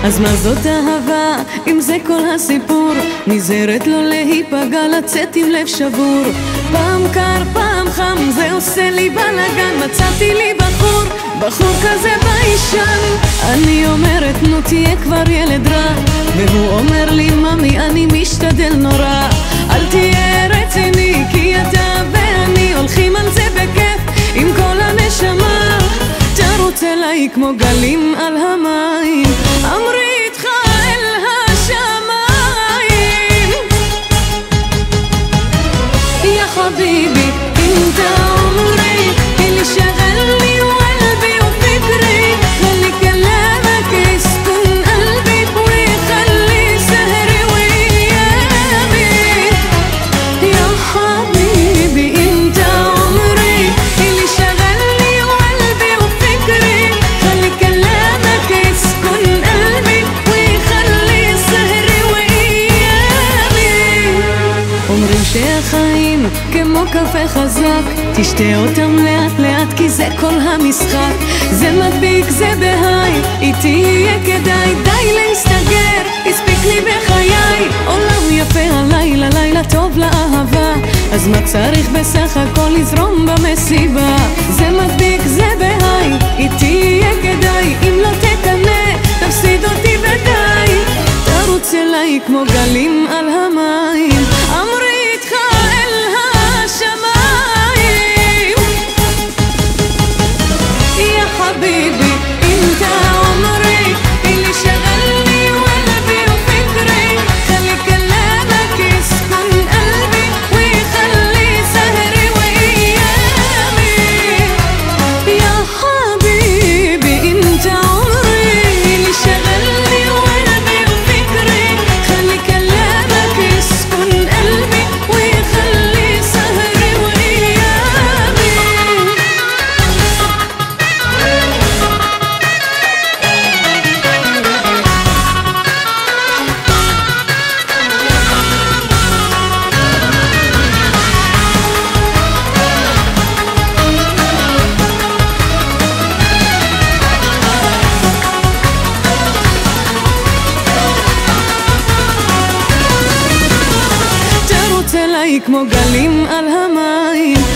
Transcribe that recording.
אז מה זאת אהבה, אם זה כל הסיפור? נזהרת לא להיפגע, לצאת עם לב שבור. פעם קר, פעם חם, זה עושה לי בלגן. מצאתי לי בחור כזה ביישן. אני אומרת נו תהיה כבר ילד רע, והוא אומר לי ממי אני משתדל נורא. אל תהיה רציני כי אתה ואני הולכים על זה בכיף עם כל הנשמה. תרוץ אליי כמו גלים על המים, אמרי איתך אל השמיים. יא חביבי انت عمري اللي شغلني وقلبي وفكري. خلي كلامك يسكن قلبي ويخلي سهري وايامي. يا حبيبي انت عمري اللي شغلني وقلبي وفكري. خلي كلامك يسكن قلبي ويخلي سهري وايامي. אומרים שהחיים כמו קפה חזק, תשתה אותם לאט לאט כי זה כל המשחק. זה מדביק, זה בהיי, איתי יהיה כדאי. די להסתגר, הספיק לי בחיי. עולם יפה הלילה, לילה טוב לאהבה. אז מה צריך בסך הכל לזרום במסיבה? זה מדביק, זה בהיי, איתי יהיה כדאי. אם לא תקנה, תפסיד אותי ודי. תרוץ אליי כמו גלים על המים, אמרי איתך אל השמיים. יא חביבי انت عمري اللي شغلني وقلبي وفكري. خلي كلامك يسكن قلبي ويخلي سهري وايامي. يا حبيبي انت عمري اللي شغلني وقلبي وفكري. خلي كلامك يسكن قلبي ويخلي سهري وايامي. תרוץ אליי כמו גלים על המים,